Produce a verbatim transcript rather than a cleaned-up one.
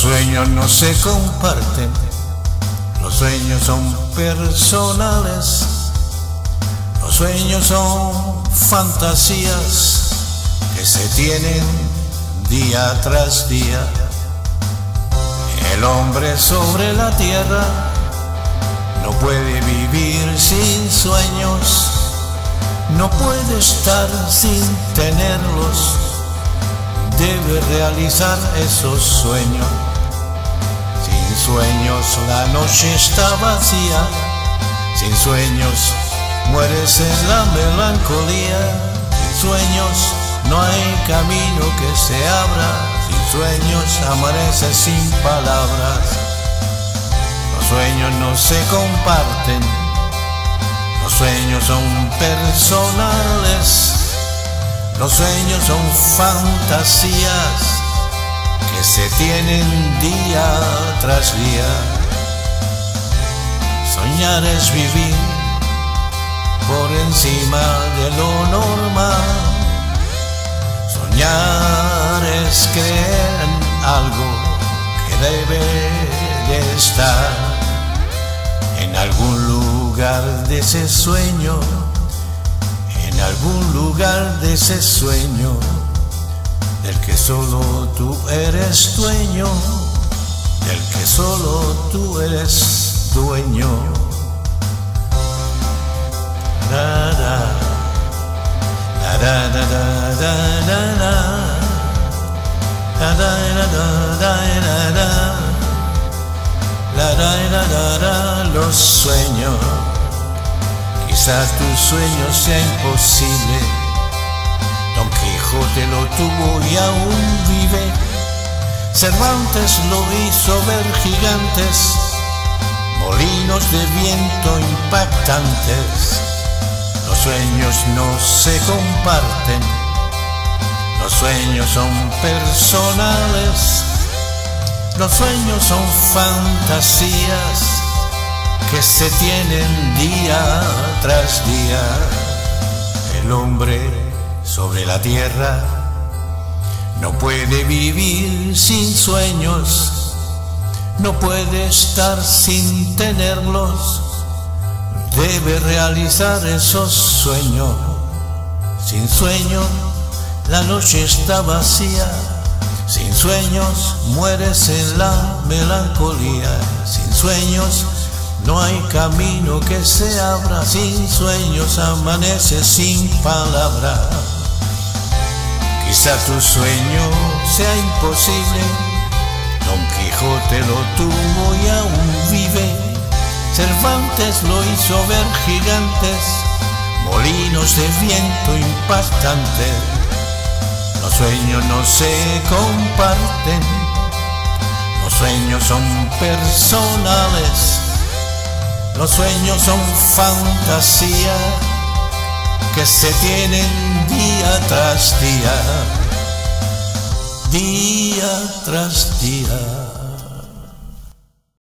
sueños no se comparten, los sueños son personales, los sueños son fantasías que se tienen día tras día. El hombre sobre la tierra no puede vivir sin sueños, no puede estar sin tenerlos, debe realizar esos sueños. Sin sueños la noche está vacía, sin sueños mueres en la melancolía, sin sueños no hay camino que se abra, sin sueños amanece sin palabras. Los sueños no se comparten, los sueños son personales, los sueños son fantasías que se tienen día tras día. Soñar es vivir por encima de lo normal. Soñar es creer en algo que debe de estar en algún lugar de ese sueño, en algún lugar de ese sueño del que solo tú eres dueño, del que solo tú eres dueño. Da, da, da, da, da, da, da, da, da, da, da, da, da, da, los sueños. Quizás tu sueño sea imposible, Don Quijote lo tuvo y aún vive, Cervantes lo hizo ver gigantes, molinos de viento impactantes. Los sueños no se comparten, los sueños son personales, los sueños son fantasías que se tienen día tras día. El hombre sobre la tierra no puede vivir sin sueños, no puede estar sin tenerlos, debe realizar esos sueños. Sin sueños la noche está vacía, sin sueños mueres en la melancolía, sin sueños no hay camino que se abra, sin sueños amanece sin palabra. Quizá tu sueño sea imposible, Don Quijote lo tuvo y aún vive, Cervantes lo hizo ver gigantes, molinos de viento impactantes. Los sueños no se comparten, los sueños son personales, los sueños son fantasía que se tienen día tras día, día tras día.